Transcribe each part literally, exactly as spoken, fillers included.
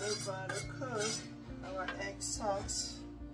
we're about to cook our egg sauce.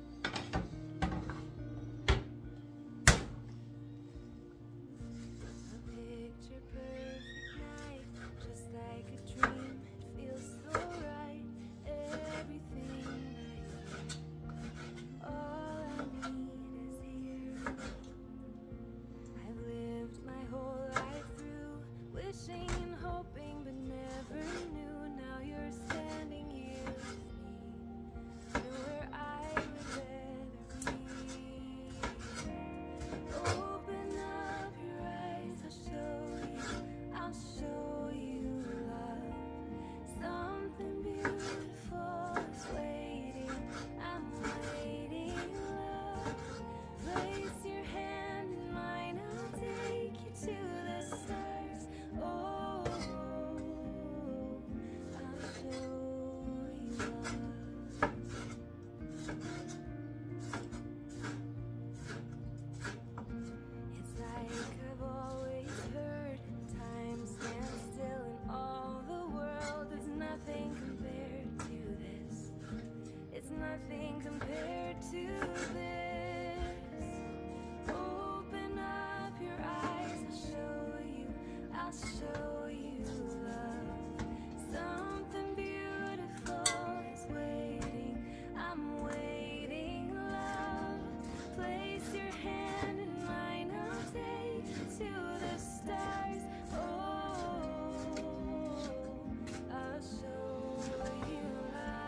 Nothing compared to this. Open up your eyes, I'll show you, I'll show you love. Something beautiful is waiting, I'm waiting, love. Place your hand in mine, I'll take you to the stars. Oh, I'll show you love.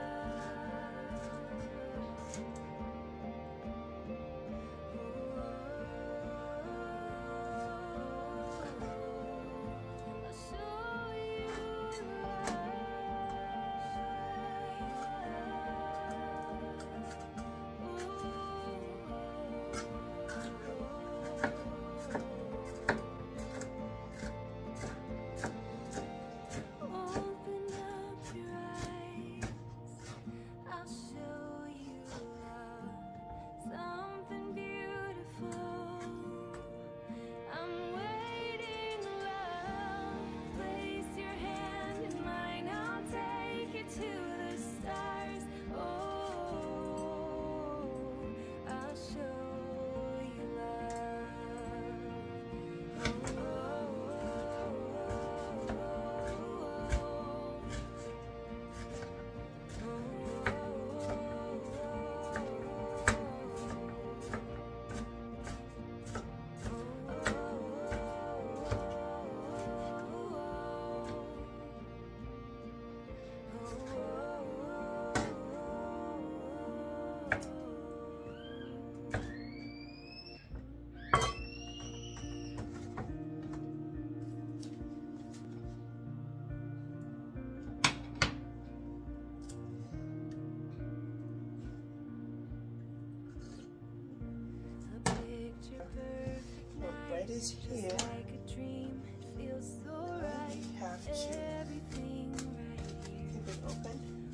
Bread is here. We have to keep it open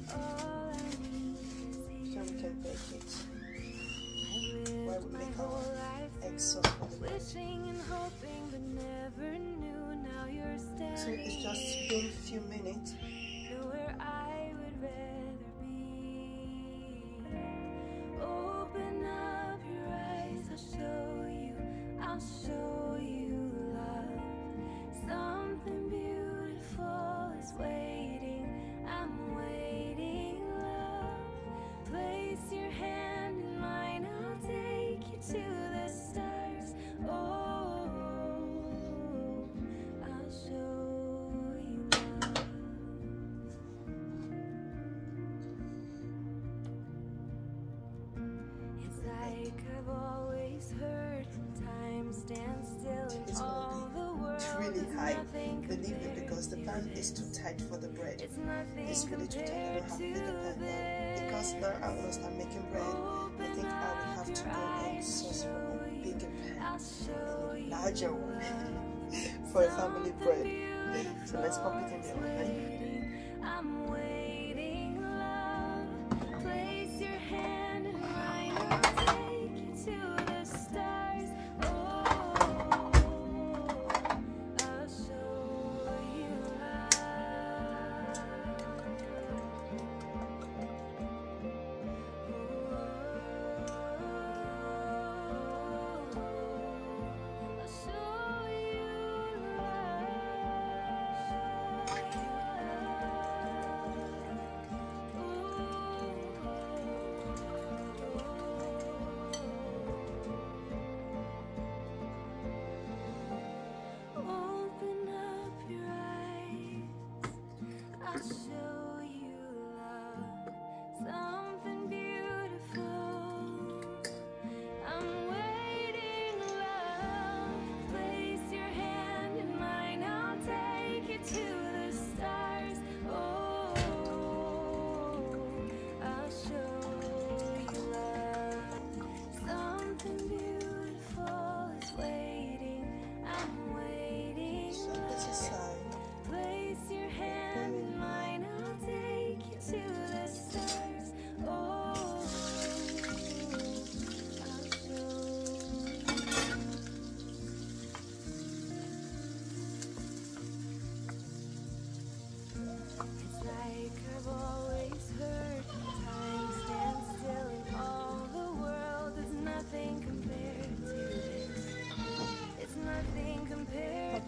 so we can bake it while we make our egg sauce for the bread. So it's just been a few minutes. I'll show you love. Something beautiful is waiting. I'm waiting, love. Place your hand in mine. I'll take you to the stars. Oh, I'll show you love. It's like I've always heard. Time stands still in all the world. It's really high, believe me, because the pan is too tight for the bread. It's really too tight. I don't have a bigger pan now. Because now I want to start making bread, I think I will have to go and source for a bigger pan, a larger one, for a family bread. So let's pop it in the oven. I'm waiting, love. Place your hand in mine. I'll take you to the stars.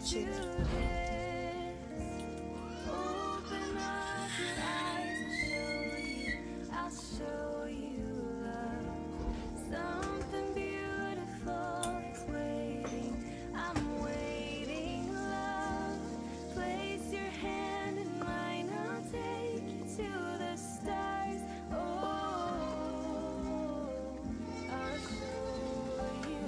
Chile. Open up your eyes and show you, I'll show you love. Something beautiful is waiting. I'm waiting, love. Place your hand in mine, I'll take you to the stars. Oh, I'll show you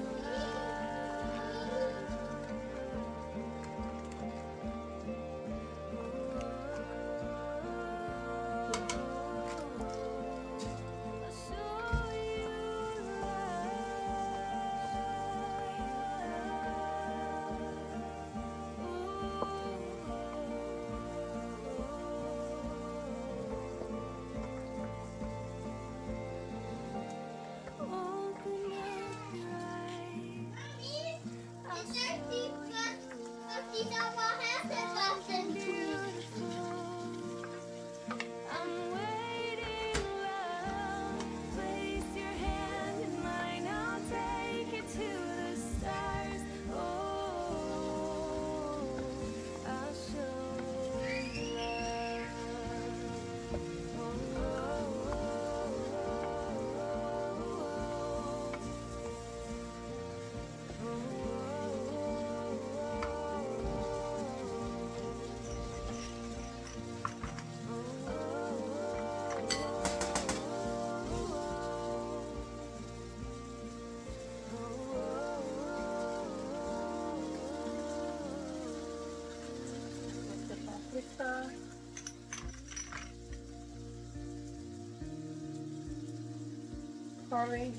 I'm waiting, love. Place your hand in mine, I'll take you to the stars. Oh, I'll show you love. West Africa. Courage.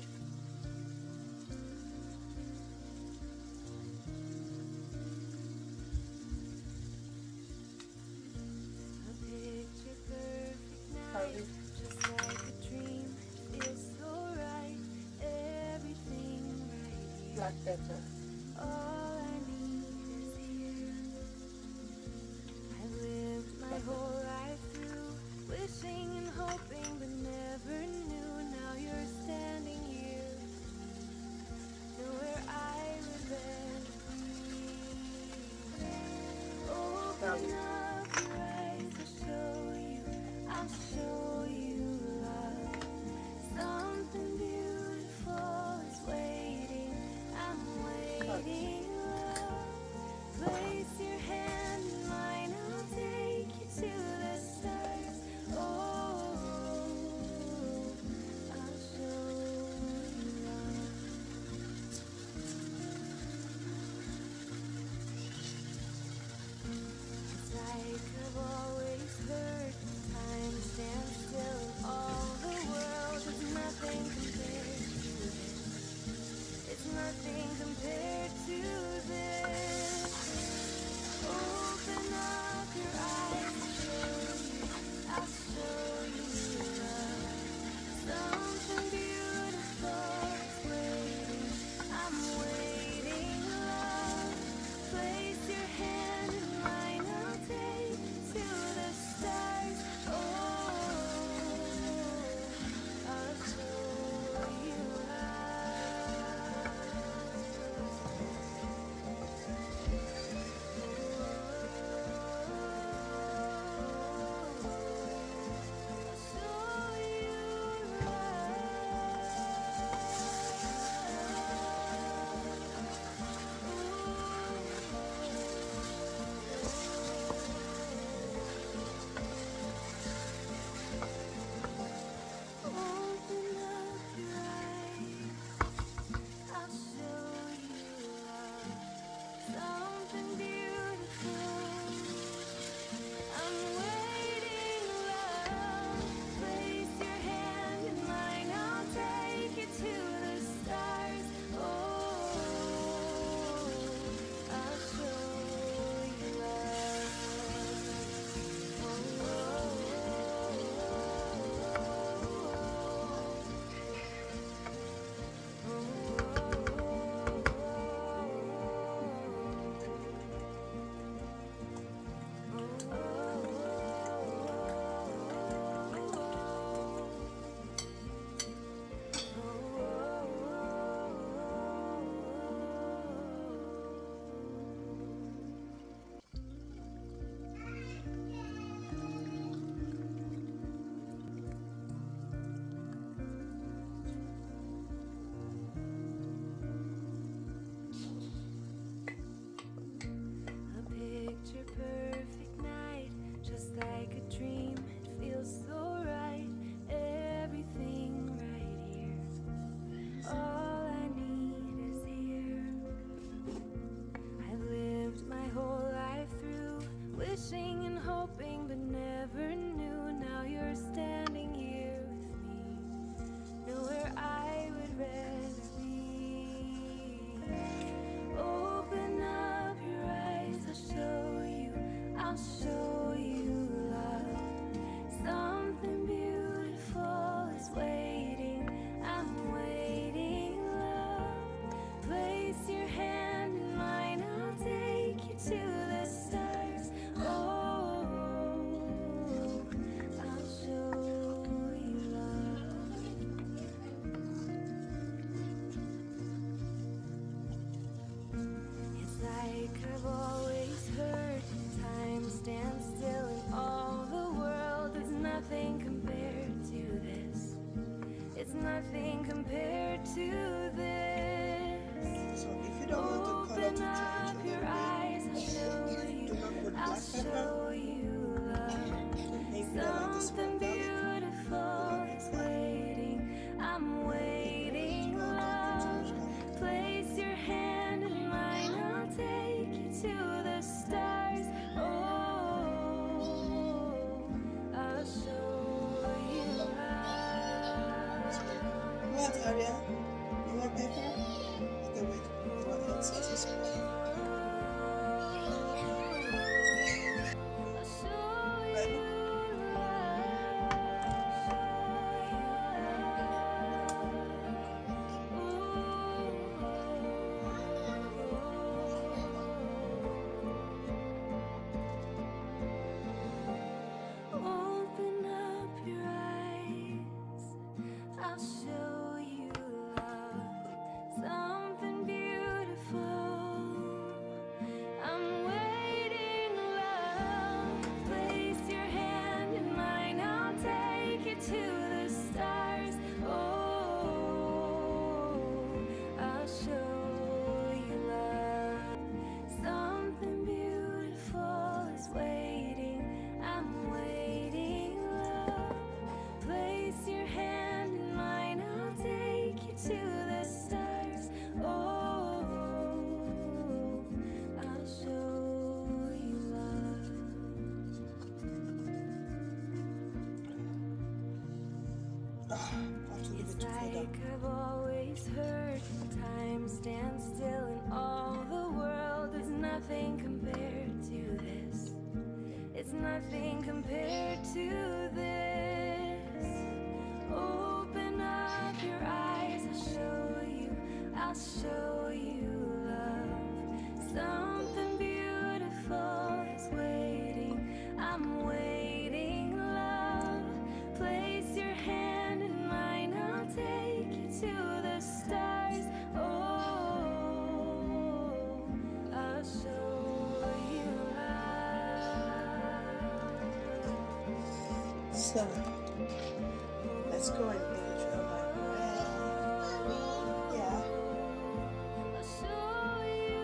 A picture perfect night, Courage. just like a dream. Feels so right, everything right here. Black pepper. All I need is here. I lived my whole life through, wishing and hoping, but never knew. Now you're standing here, nowhere I would rather be. Open up your eyes, I'll show you, I'll show you love. Something beautiful is waiting. I'm waiting, love. Place your hand in mine, I'll take you to the stars. Oh, I'll show you love. It's like I've always heard, time stands still. All the world is nothing compared to this. It's nothing compared to this. Open up your eyes, I'll show you, I'll show you love. Something beautiful is waiting. I'm waiting, love. Place your hand in mine, I'll take you to the stars. I'll show you love. Something beautiful is waiting. I'm waiting, love. Place your hand in mine, I'll take you to the stars. Oh, I'll show you love. It's like I've always heard, time stands still in all the world. There's nothing compared to this. It's nothing compared to this. So if you don't want the color to Open change up a your little eyes, I'll show bit, you. do not put I'll black pepper. show you love. Maybe you don't like the smell Something garlic. beautiful is waiting. I'm waiting, love. Place your hand in mine, I'll take you to the stars. Oh, I'll show you love. What, Aria? You want pepper? Okay, wait. Go ahead, say this one. I'll show you Ready? Open up your eyes, I'll show you love. Something beautiful, I'm waiting, love. Place your hand in mine, I'll take you to the stars. Oh, I'll show you love. Something beautiful is waiting. I'm waiting, love. Place your hand in mine, I'll take you to the stars. Oh, I'll show you love. Ah, I have to leave It's it to cool down. like I've always heard, time stands still in all the world. There's nothing compared to this. It's nothing compared to this. Open up your eyes, I'll show you, I'll show you love. Something beautiful is waiting. I'm waiting, love. Place your hand in mine, I'll take you to the stars. Oh, I'll show you love. So, let's go and make it on my bread. Yeah. I'll show you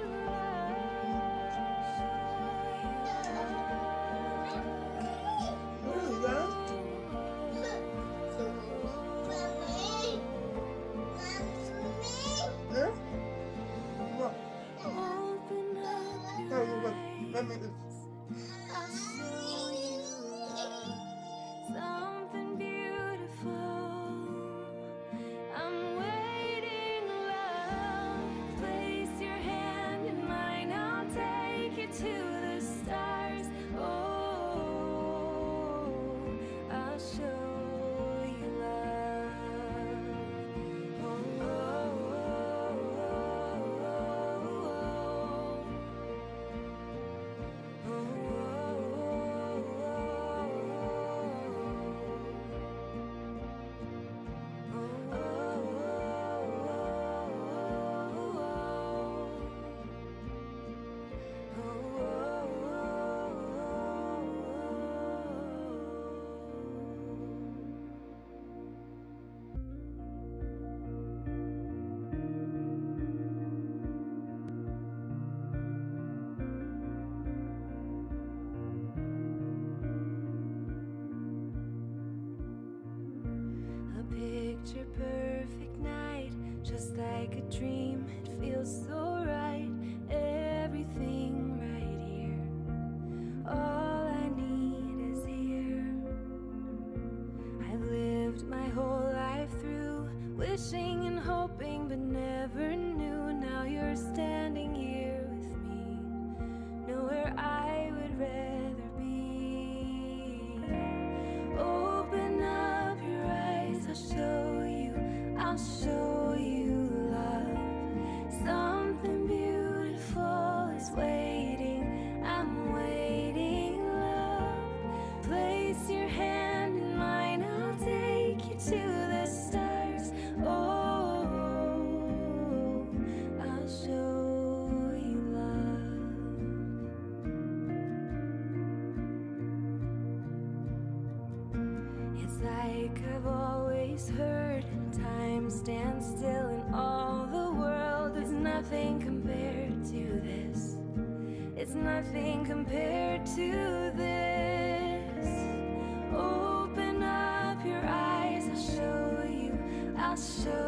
There we go. So, yeah? What? Open up No, your no, wait. Let me. eyes, I'll show you love. Something beautiful, I'm waiting, love. Place your hand in mine, I'll take you to the stars. Oh, I'll show you love. Oh, oh, oh, oh, a picture perfect night, just like a dream. It feels so right, everything right here. All I need is here. I've lived my whole life through, wishing and hoping, but never knew. Now you're standing here with me, nowhere I would rather like I've always heard, time stands still and all the world is nothing compared to this. It's nothing compared to this. Open up your eyes, I'll show you, I'll show